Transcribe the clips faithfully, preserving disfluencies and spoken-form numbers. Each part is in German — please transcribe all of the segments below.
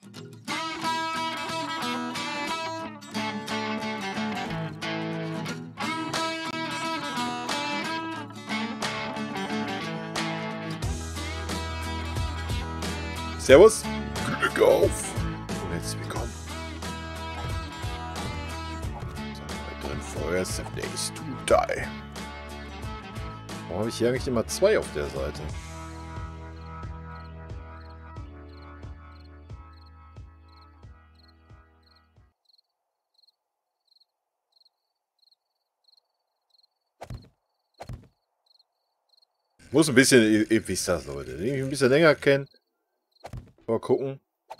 Servus, Glück auf und herzlich willkommen zu einem weiteren Feuer Seven Days to Die. Warum habe ich hier eigentlich immer zwei auf der Seite? Muss ein bisschen, ihr, ihr wisst das, Leute, den ich ein bisschen länger kenne. Mal gucken.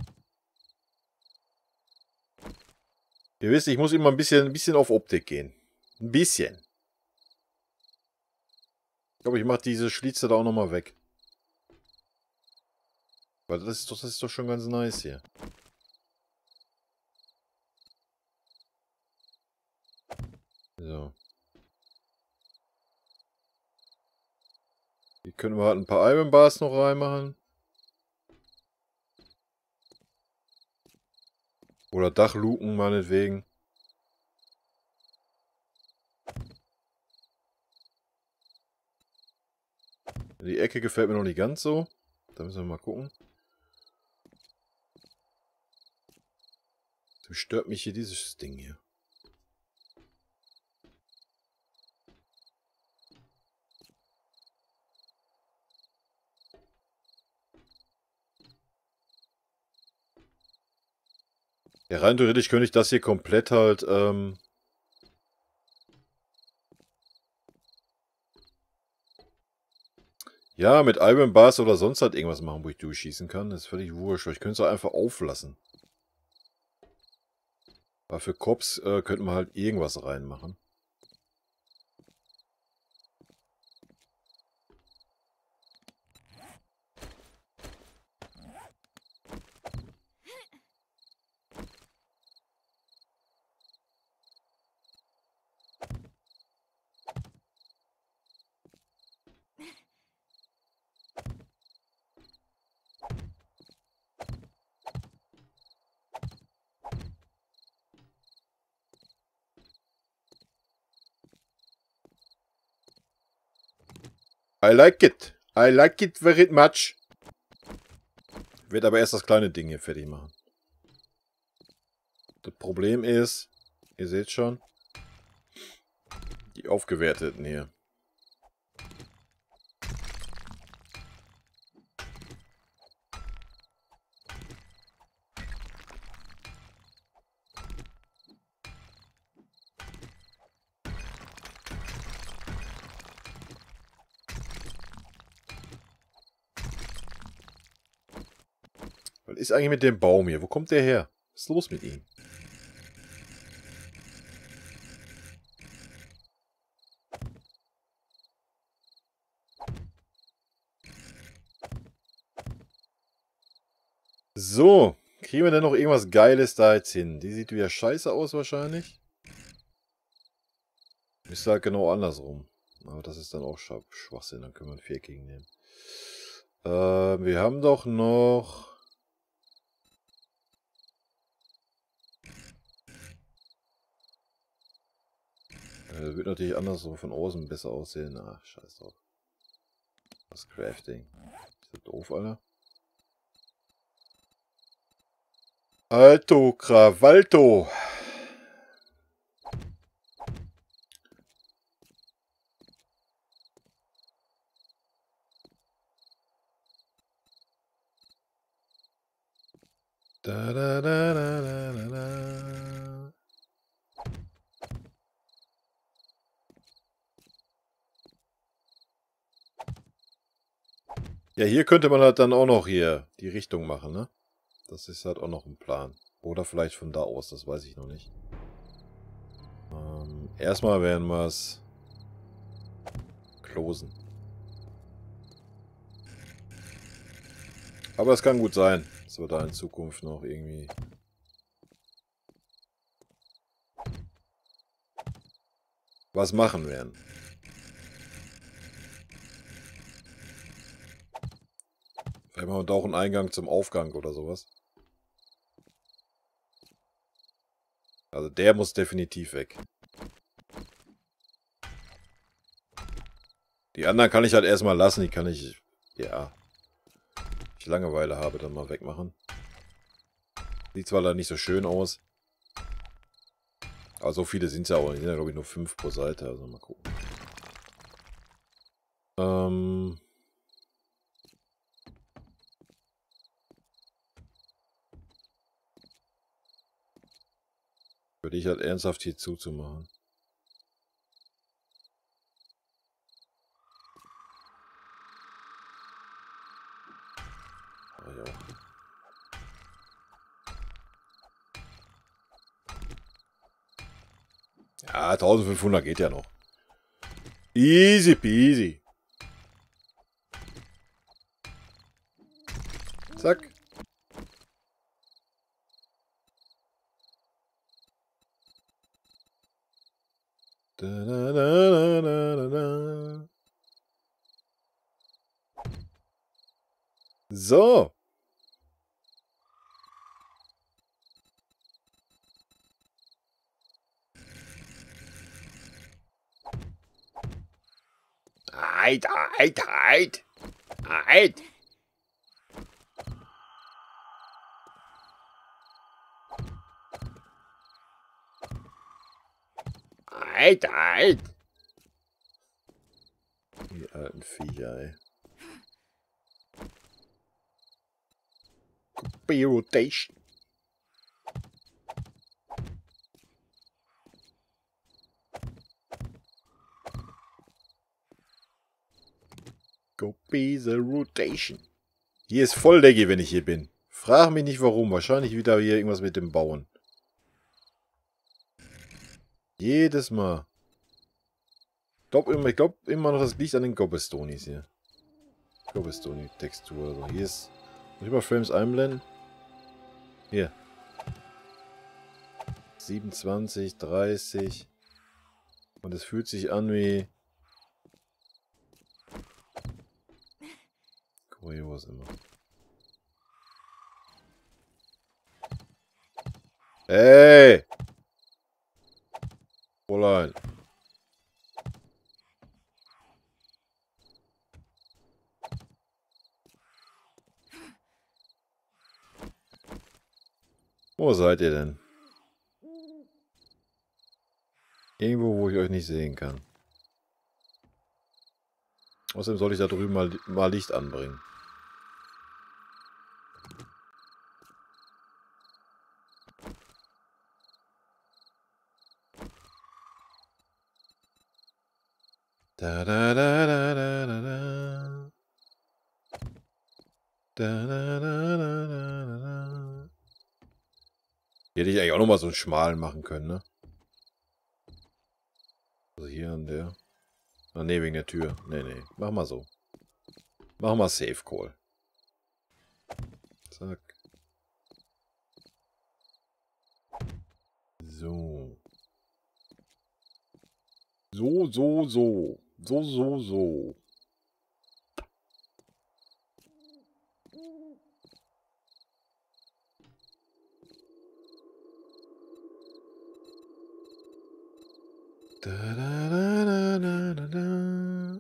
Ihr wisst, ich muss immer ein bisschen, ein bisschen auf Optik gehen. Ein bisschen. Ich glaube, ich mache diese Schlitze da auch nochmal weg. Weil das ist, doch, das ist doch schon ganz nice hier. So. Hier können wir halt ein paar Iron Bars noch reinmachen. Oder Dachluken meinetwegen. Die Ecke gefällt mir noch nicht ganz so. Da müssen wir mal gucken. So stört mich hier dieses Ding hier. Ja, rein theoretisch könnte ich das hier komplett halt, ähm... ja, mit Iron Bars oder sonst halt irgendwas machen, wo ich durchschießen kann. Das ist völlig wurscht. Ich könnte es auch einfach auflassen. Aber für Cops äh, könnte man halt irgendwas reinmachen. I like it. I like it very much. Ich werde aber erst das kleine Ding hier fertig machen. Das Problem ist, ihr seht schon, die aufgewerteten hier. Was ist eigentlich mit dem Baum hier? Wo kommt der her? Was ist los mit ihm? So, kriegen wir denn noch irgendwas Geiles da jetzt hin? Die sieht wieder scheiße aus wahrscheinlich. Ist halt genau andersrum. Aber das ist dann auch Schwachsinn, dann können wir einen viereckigen nehmen. Äh, wir haben doch noch... Das wird natürlich andersrum von außen besser aussehen. Ach, scheiß drauf. Das Crafting. Ist das doof, Alter? Alto Kravalto. Da, da, da, da, da, da, da. Ja, hier könnte man halt dann auch noch hier die Richtung machen, ne? Das ist halt auch noch ein Plan. Oder vielleicht von da aus, das weiß ich noch nicht. Ähm, erstmal werden wir es closen. Aber es kann gut sein, dass wir da in Zukunft noch irgendwie... was machen werden. Vielleicht machen wir da auch einen Eingang zum Aufgang oder sowas. Also der muss definitiv weg. Die anderen kann ich halt erstmal lassen. Die kann ich, ja, wenn ich Langeweile habe, dann mal wegmachen. Sieht zwar da nicht so schön aus. Aber so viele sind es ja auch nicht. Sind ja, glaube ich, nur fünf pro Seite. Also mal gucken. Ähm... Würde ich halt ernsthaft hier zuzumachen. Ja. Ja, eintausendfünfhundert geht ja noch. Easy peasy. Zack. Da, da, da, da, da, da. So. Eit, eit, eit. Eit. Eit, eit. Die alten Viecher, ey. Copy rotation. Copy the rotation. Hier ist Volldecke, wenn ich hier bin. Frag mich nicht warum. Wahrscheinlich wieder hier irgendwas mit dem Bauen. Jedes Mal. Ich glaube immer, glaub immer noch, das liegt an den Gobestonis hier. Gobestoni-Textur oder so. Hier ist. Muss ich mal Frames einblenden? Hier. siebenundzwanzig, dreißig. Und es fühlt sich an wie. Kurios immer. Hey! Fräulein. Wo seid ihr denn? Irgendwo, wo ich euch nicht sehen kann. Außerdem soll ich da drüben mal, mal Licht anbringen. Da da da da da da da. Da da da da da da. Hier hätte ich eigentlich auch nochmal so einen schmalen machen können, ne? Also hier an der. Ah ne, wegen der Tür. Ne, ne. Mach mal so. Mach mal Safe Call. Zack. So. So, so, so. So, so, so. Da, da, da, da, da, da.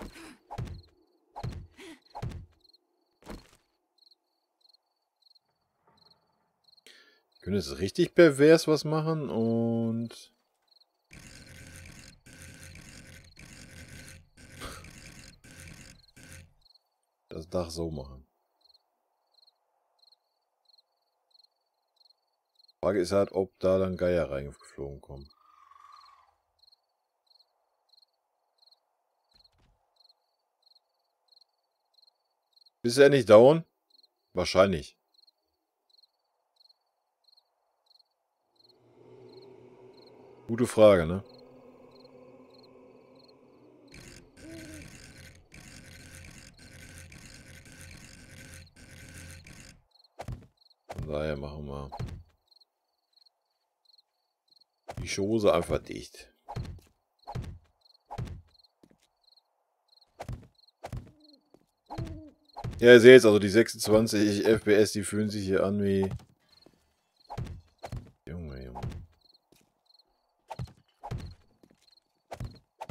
Ich könnte jetzt richtig pervers was machen und... das Dach so machen. Frage ist halt, ob da dann Geier reingeflogen kommen. Ist er nicht down? Wahrscheinlich. Gute Frage, ne? Von daher machen wir die Schose einfach dicht. Ja, ihr seht jetzt, also die sechsundzwanzig F P S, die fühlen sich hier an wie... Junge, Junge.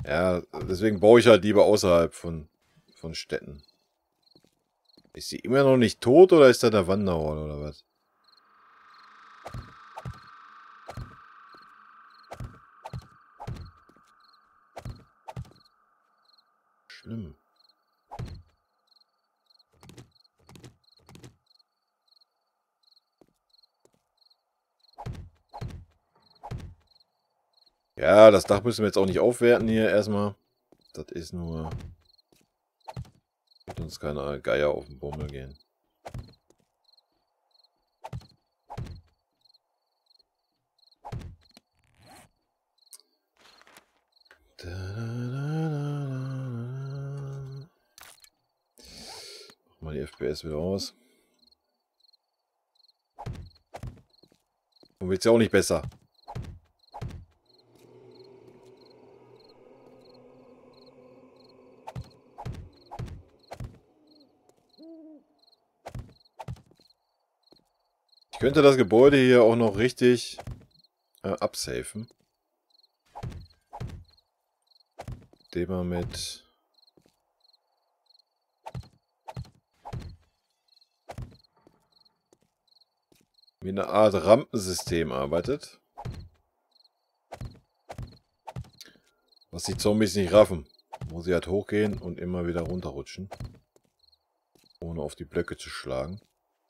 Ja, deswegen baue ich halt lieber außerhalb von, von Städten. Ist sie immer noch nicht tot oder ist da der Wanderhorn oder was? Schlimm. Ja, das Dach müssen wir jetzt auch nicht aufwerten hier erstmal. Das ist nur... Wird uns keine Geier auf den Bummel gehen. Mach mal die F P S wieder aus. Und wird's ja auch nicht besser. Ich könnte das Gebäude hier auch noch richtig äh, absafen. Indem man mit... wie eine Art Rampensystem arbeitet. Was die Zombies nicht raffen. Wo sie halt hochgehen und immer wieder runterrutschen. Ohne auf die Blöcke zu schlagen.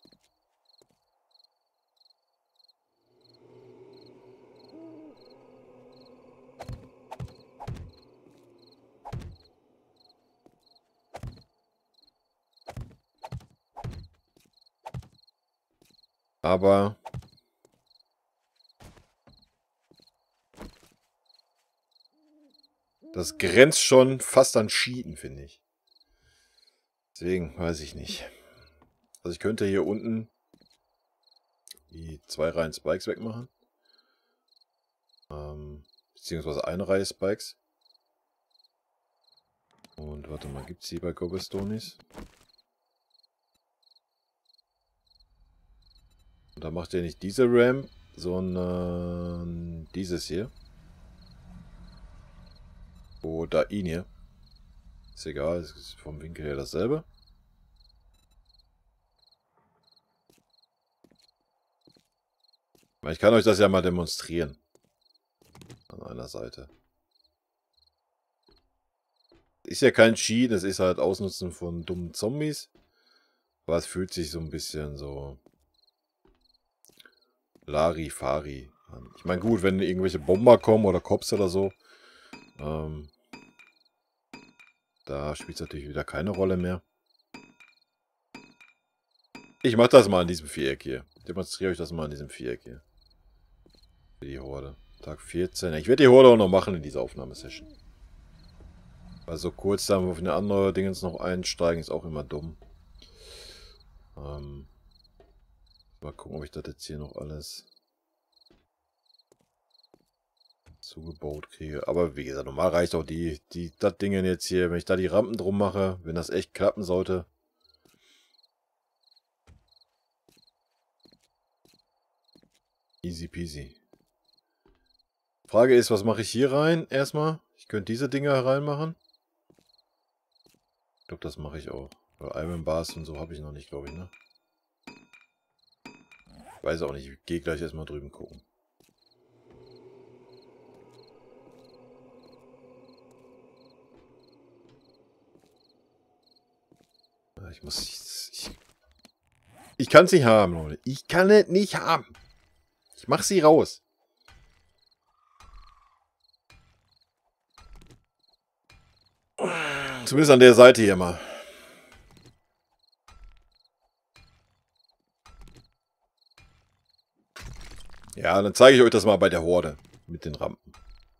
Aber das grenzt schon fast an Cheaten, finde ich. Deswegen weiß ich nicht. Also ich könnte hier unten die zwei Reihen Spikes wegmachen. Ähm, beziehungsweise eine Reihe Spikes. Und warte mal, gibt es die bei Cobblestones? Und da macht er nicht diese Ramp, sondern dieses hier. Oder ihn hier. Ist egal, es ist vom Winkel her dasselbe. Ich kann euch das ja mal demonstrieren. An einer Seite. Ist ja kein Cheat, es ist halt Ausnutzen von dummen Zombies. Aber es fühlt sich so ein bisschen so... Larifari an. Ich meine, gut, wenn irgendwelche Bomber kommen oder Cops oder so, ähm, da spielt es natürlich wieder keine Rolle mehr. Ich mache das mal in diesem Viereck hier. Demonstriere euch das mal in diesem Viereck hier. Für die Horde. Tag vierzehn. Ich werde die Horde auch noch machen in dieser Aufnahmesession. Also kurz dann auf eine andere Dingens noch einsteigen, ist auch immer dumm. Ähm, mal gucken, ob ich das jetzt hier noch alles zugebaut kriege. Aber wie gesagt, normal reicht auch die, die, das Ding jetzt hier, wenn ich da die Rampen drum mache, wenn das echt klappen sollte. Easy peasy. Frage ist, was mache ich hier rein erstmal? Ich könnte diese Dinger reinmachen. Ich glaube, das mache ich auch. Weil Iron Bars und so habe ich noch nicht, glaube ich, ne? Ich weiß auch nicht, ich gehe gleich erstmal drüben gucken. Ich muss... Ich, ich kann es nicht haben, Leute. Ich kann es nicht haben. Ich mache sie raus. Zumindest an der Seite hier mal. Ja, dann zeige ich euch das mal bei der Horde. Mit den Rampen.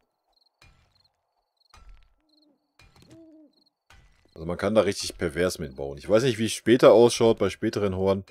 Also man kann da richtig pervers mitbauen. Ich weiß nicht, wie es später ausschaut, bei späteren Horden.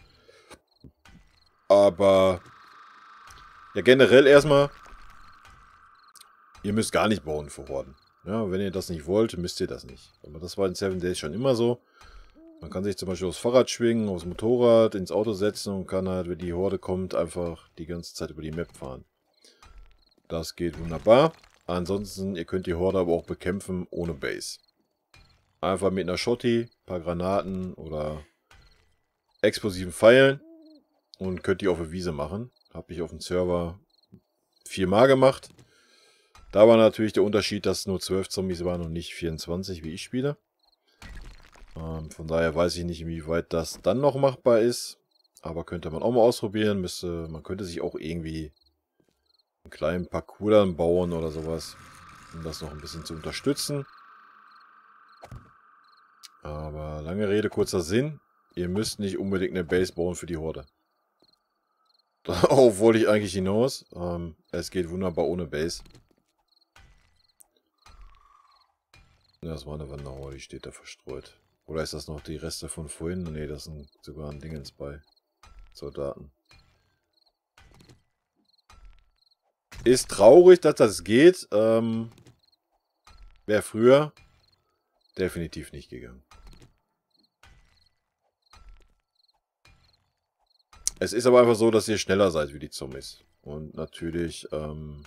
Aber... ja, generell erstmal... ihr müsst gar nicht bauen für Horden. Ja, wenn ihr das nicht wollt, müsst ihr das nicht. Aber das war in Seven Days schon immer so. Man kann sich zum Beispiel aufs Fahrrad schwingen, aufs Motorrad, ins Auto setzen und kann halt, wenn die Horde kommt, einfach die ganze Zeit über die Map fahren. Das geht wunderbar. Ansonsten, ihr könnt die Horde aber auch bekämpfen ohne Base. Einfach mit einer Shotty, ein paar Granaten oder explosiven Pfeilen und könnt die auf der Wiese machen. Habe ich auf dem Server viermal gemacht. Da war natürlich der Unterschied, dass nur zwölf Zombies waren und nicht vierundzwanzig, wie ich spiele. Ähm, von daher weiß ich nicht, inwieweit das dann noch machbar ist. Aber könnte man auch mal ausprobieren. Müsste, man könnte sich auch irgendwie einen kleinen Parcours dann bauen oder sowas, um das noch ein bisschen zu unterstützen. Aber lange Rede, kurzer Sinn. Ihr müsst nicht unbedingt eine Base bauen für die Horde. Darauf wollte ich eigentlich hinaus. Ähm, es geht wunderbar ohne Base. Das war eine Wanderhorde, die steht da verstreut. Oder ist das noch die Reste von vorhin? Ne, das sind sogar ein Dingens bei Soldaten. Ist traurig, dass das geht. Ähm, Wäre früher definitiv nicht gegangen. Es ist aber einfach so, dass ihr schneller seid wie die Zombies. Und natürlich, ähm...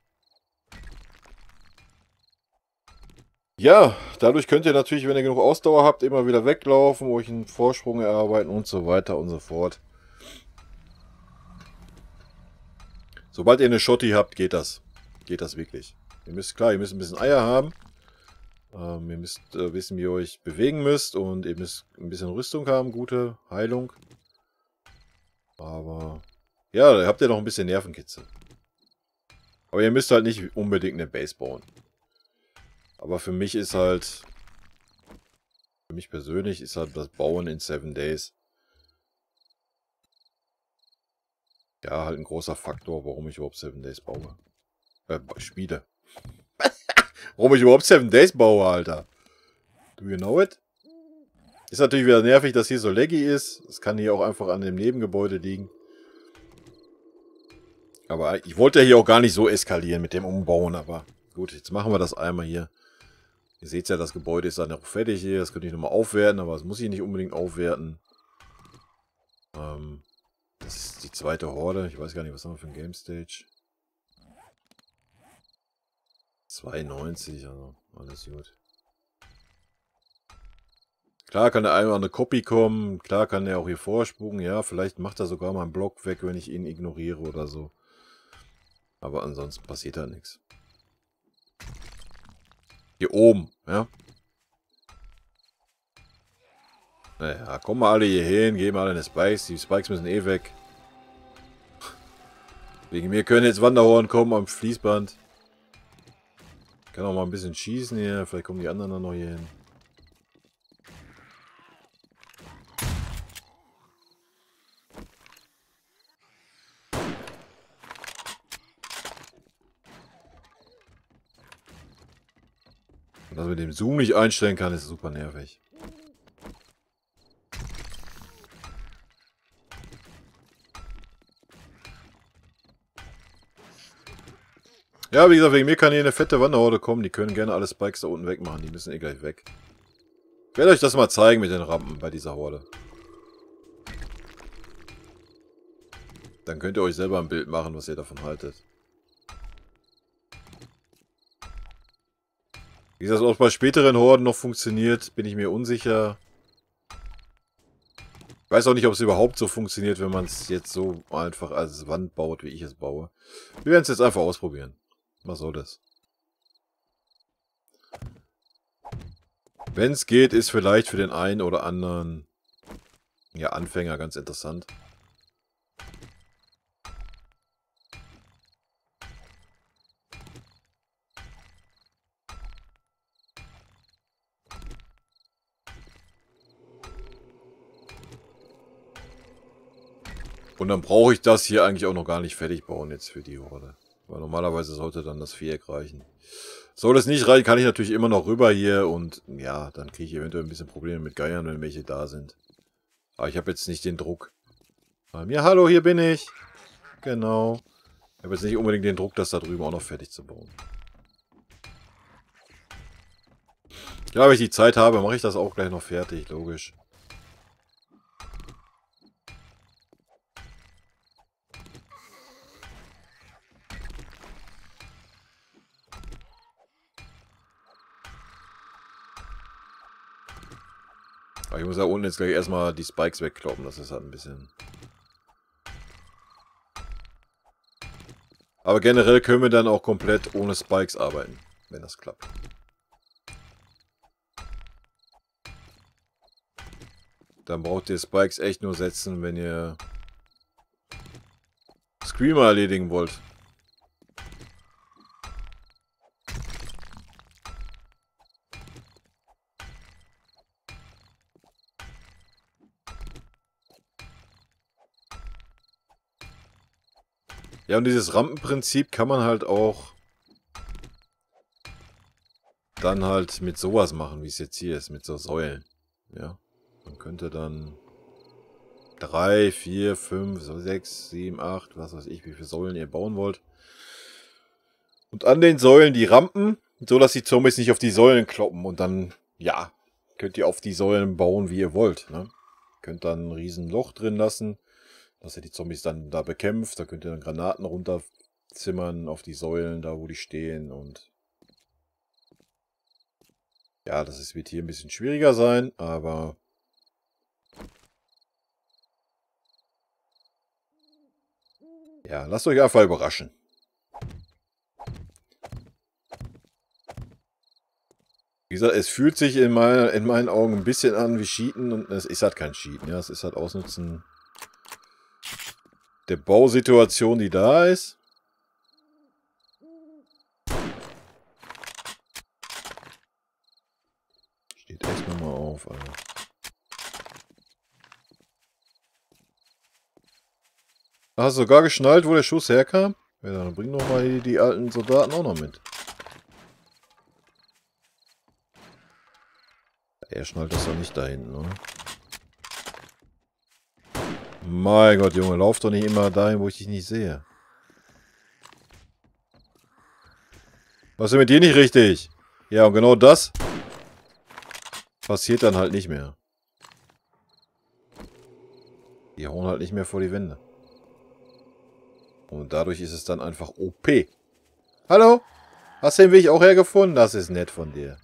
ja, dadurch könnt ihr natürlich, wenn ihr genug Ausdauer habt, immer wieder weglaufen, euch einen Vorsprung erarbeiten und so weiter und so fort. Sobald ihr eine Shotty habt, geht das. Geht das wirklich. Ihr müsst, klar, ihr müsst ein bisschen Eier haben. Ähm, ihr müsst äh, wissen, wie ihr euch bewegen müsst. Und ihr müsst ein bisschen Rüstung haben, gute Heilung. Aber ja, da habt ihr noch ein bisschen Nervenkitzel. Aber ihr müsst halt nicht unbedingt eine Base bauen. Aber für mich ist halt, für mich persönlich ist halt das Bauen in Seven Days ja halt ein großer Faktor, warum ich überhaupt Seven Days baue. Äh, spiele. Warum ich überhaupt Seven Days baue, Alter. Do you know it? Ist natürlich wieder nervig, dass hier so laggy ist. Es kann hier auch einfach an dem Nebengebäude liegen. Aber ich wollte ja hier auch gar nicht so eskalieren mit dem Umbauen, aber gut, jetzt machen wir das einmal hier. Ihr seht ja, das Gebäude ist dann auch fertig hier. Das könnte ich nochmal aufwerten, aber das muss ich nicht unbedingt aufwerten. Ähm, das ist die zweite Horde. Ich weiß gar nicht, was haben wir für ein Game Stage. zweiundneunzig, also alles gut. Klar kann der eine oder andere Copy kommen. Klar kann er auch hier vorspucken. Ja, vielleicht macht er sogar mal einen Block weg, wenn ich ihn ignoriere oder so. Aber ansonsten passiert da nichts. Hier oben, ja. Naja, kommen wir alle hier hin, geben alle eine Spikes. Die Spikes müssen eh weg. Wegen mir können jetzt Wanderhorn kommen am Fließband. Ich kann auch mal ein bisschen schießen hier. Vielleicht kommen die anderen dann noch hier hin. Und dass man den Zoom nicht einstellen kann, ist super nervig. Ja, wie gesagt, wegen mir kann hier eine fette Wanderhorde kommen. Die können gerne alle Spikes da unten wegmachen. Die müssen eh gleich weg. Ich werde euch das mal zeigen mit den Rampen bei dieser Horde. Dann könnt ihr euch selber ein Bild machen, was ihr davon haltet. Wie das auch bei späteren Horden noch funktioniert, bin ich mir unsicher. Ich weiß auch nicht, ob es überhaupt so funktioniert, wenn man es jetzt so einfach als Wand baut, wie ich es baue. Wir werden es jetzt einfach ausprobieren. Was soll das? Wenn es geht, ist vielleicht für den einen oder anderen ja, Anfänger ganz interessant. Und dann brauche ich das hier eigentlich auch noch gar nicht fertig bauen jetzt für die Horde. Weil normalerweise sollte dann das Viereck reichen. Soll es nicht reichen, kann ich natürlich immer noch rüber hier. Und ja, dann kriege ich eventuell ein bisschen Probleme mit Geiern, wenn welche da sind. Aber ich habe jetzt nicht den Druck. Ähm, ja, hallo, hier bin ich. Genau. Ich habe jetzt nicht unbedingt den Druck, das da drüben auch noch fertig zu bauen. Ja, wenn ich die Zeit habe, mache ich das auch gleich noch fertig, logisch. Aber ich muss da unten jetzt gleich erstmal die Spikes wegkloppen. Das ist halt ein bisschen... Aber generell können wir dann auch komplett ohne Spikes arbeiten, wenn das klappt. Dann braucht ihr Spikes echt nur setzen, wenn ihr Screamer erledigen wollt. Ja, und dieses Rampenprinzip kann man halt auch dann halt mit sowas machen, wie es jetzt hier ist, mit so Säulen. Ja, man könnte dann drei, vier, fünf, sechs, sieben, acht, was weiß ich, wie viele Säulen ihr bauen wollt. Und an den Säulen die Rampen, so dass die Zombies nicht auf die Säulen kloppen. Und dann, ja, könnt ihr auf die Säulen bauen, wie ihr wollt. Ne? Könnt dann ein riesen Loch drin lassen, dass ihr die Zombies dann da bekämpft. Da könnt ihr dann Granaten runterzimmern auf die Säulen, da wo die stehen. Und ja, das ist, wird hier ein bisschen schwieriger sein, aber... Ja, lasst euch einfach überraschen. Wie gesagt, es fühlt sich in, mein, in meinen Augen ein bisschen an wie Cheaten und es ist halt kein Cheaten. Ja, es ist halt Ausnutzen der Bausituation, die da ist. Steht echt nochmal auf, Alter. Hast du sogar geschnallt, wo der Schuss herkam? Ja, dann bring doch mal die, die alten Soldaten auch noch mit. Er schnallt das doch nicht da hinten, oder? Mein Gott, Junge, lauf doch nicht immer dahin, wo ich dich nicht sehe. Was ist mit dir nicht richtig? Ja, und genau das passiert dann halt nicht mehr. Die hauen halt nicht mehr vor die Wände. Und dadurch ist es dann einfach O P. Hallo? Hast du den Weg auch hergefunden? Das ist nett von dir.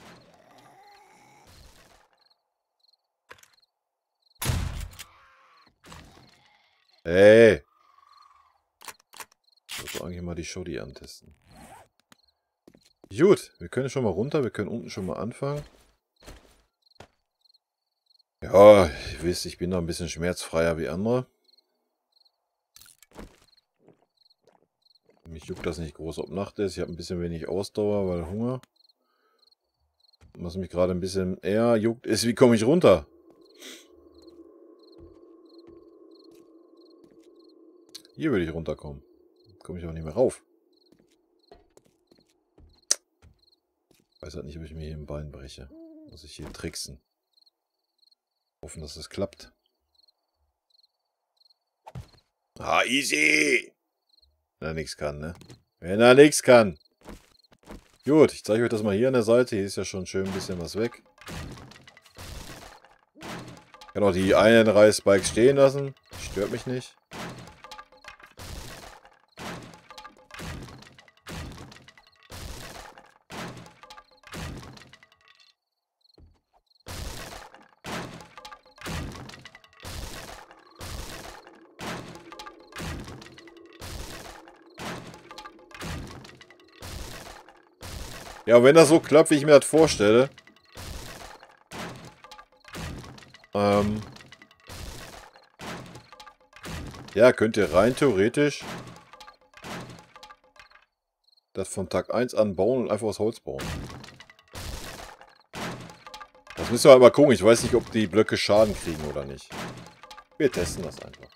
Ey. Ich wollte eigentlich mal die Shoddy antesten. Gut, wir können schon mal runter. Wir können unten schon mal anfangen. Ja, ihr wisst, ich bin da ein bisschen schmerzfreier wie andere. Mich juckt das nicht groß, ob Nacht ist. Ich habe ein bisschen wenig Ausdauer, weil Hunger. Was mich gerade ein bisschen eher juckt, ist, wie komme ich runter? Hier würde ich runterkommen. Komme ich auch nicht mehr rauf. Ich weiß halt nicht, ob ich mir hier ein Bein breche. Muss ich hier tricksen. Hoffen, dass es klappt. Ah, easy! Wenn er nichts kann, ne? Wenn er nichts kann. Gut, ich zeige euch das mal hier an der Seite. Hier ist ja schon schön ein bisschen was weg. Ich kann auch die einen Reihe Spikes stehen lassen. Stört mich nicht. Ja, und wenn das so klappt, wie ich mir das vorstelle, ähm, ja, könnt ihr rein theoretisch das von Tag eins an bauen und einfach aus Holz bauen. Das müssen wir halt mal gucken. Ich weiß nicht, ob die Blöcke Schaden kriegen oder nicht. Wir testen das einfach.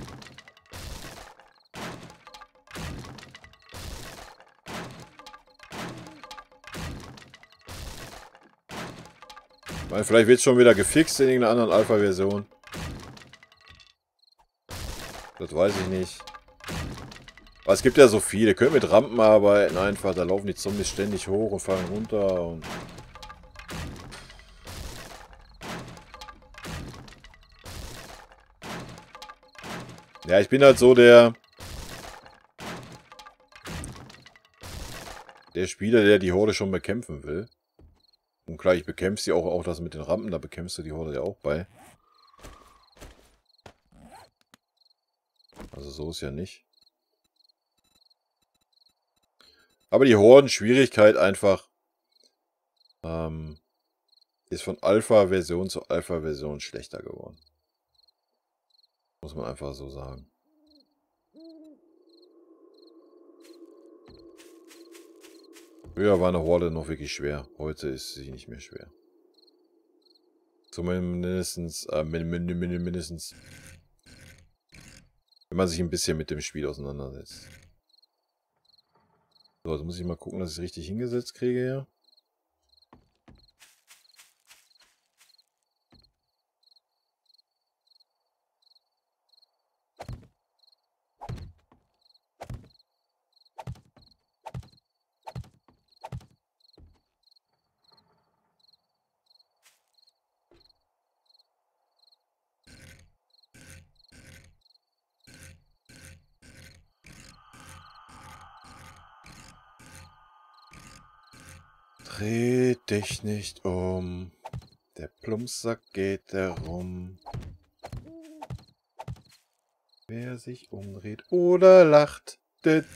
Weil vielleicht wird es schon wieder gefixt in irgendeiner anderen Alpha-Version. Das weiß ich nicht. Aber es gibt ja so viele. Ihr könnt mit Rampen arbeiten einfach. Da laufen die Zombies ständig hoch und fallen runter. Und ja, ich bin halt so der... Der Spieler, der die Horde schon bekämpfen will. Und klar, ich bekämpfe sie auch, auch das mit den Rampen, da bekämpfst du die Horde ja auch bei. Also so ist ja nicht. Aber die Horden-Schwierigkeit einfach ähm, ist von Alpha-Version zu Alpha-Version schlechter geworden. Muss man einfach so sagen. Früher war eine Horde noch wirklich schwer. Heute ist sie nicht mehr schwer. Zumindest, äh, mindestens, wenn man sich ein bisschen mit dem Spiel auseinandersetzt. So, jetzt muss ich mal gucken, dass ich es richtig hingesetzt kriege hier. Dreh dich nicht um. Der Plumpsack geht herum. Wer sich umdreht oder lacht. Gut,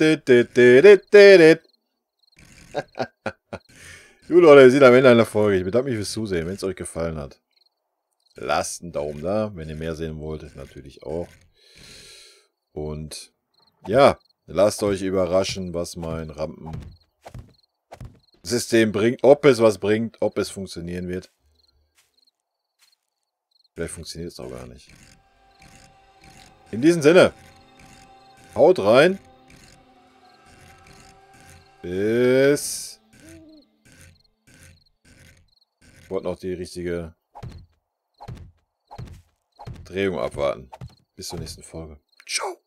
Leute, wir sind am Ende einer Folge. Ich bedanke mich fürs Zusehen. Wenn es euch gefallen hat, lasst einen Daumen da. Wenn ihr mehr sehen wollt, natürlich auch. Und ja, lasst euch überraschen, was mein Rampensystem bringt. Ob es was bringt, ob es funktionieren wird. Vielleicht funktioniert es auch gar nicht. In diesem Sinne, haut rein. Bis. Ich wollte noch die richtige Drehung abwarten. Bis zur nächsten Folge. Ciao.